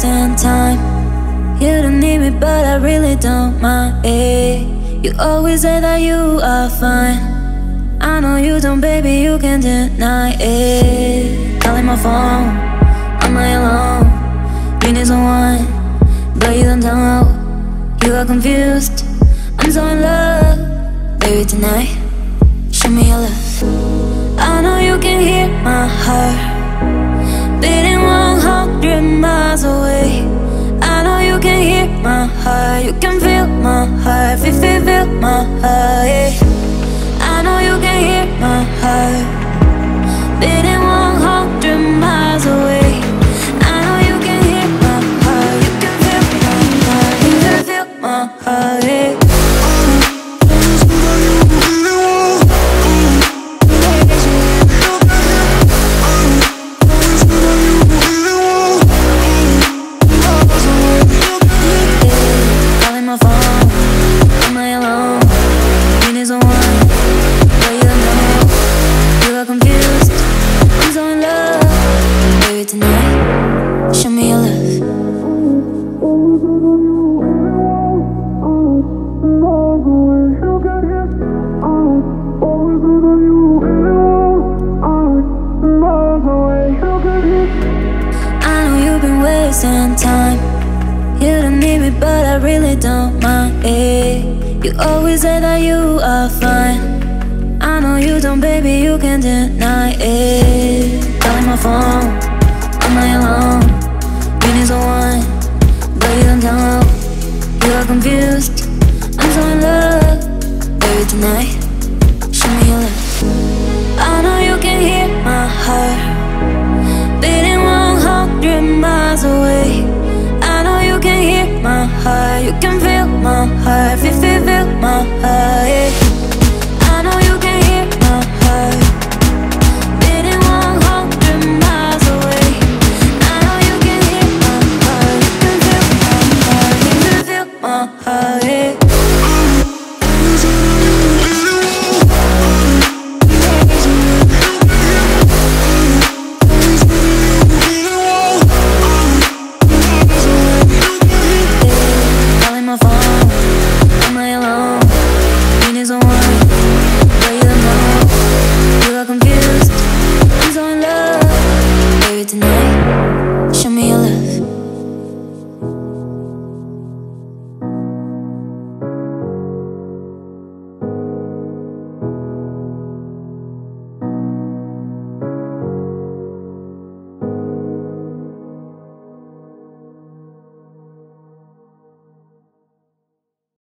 wasting time. You don't need me, but I really don't mind it. You always say that you are fine. I know you don't, baby, you can't deny it. Calling my phone, I'm not alone. You need someone, but you don't know. You are confused, I'm so in love. Baby, tonight, show me your love. I know you can hear my heart beating 100 miles away. I know you can hear my heart. You can feel my heart, feel my heart, yeah. I know you can hear my heart beating 100 miles away. I know you can hear my heart. You can feel my heart, you can feel my heart, yeah. Time. You don't need me, but I really don't mind it. You always say that you are fine. I know you don't, baby, you can't deny it. Calling my phone, I'm not alone. You need someone, but you don't know. You are confused, I'm so in love. Baby, tonight, show me your love. I know you can hear my heart beating 100 miles away. I know you can hear my heart. You can feel my heart, feel my heart, yeah.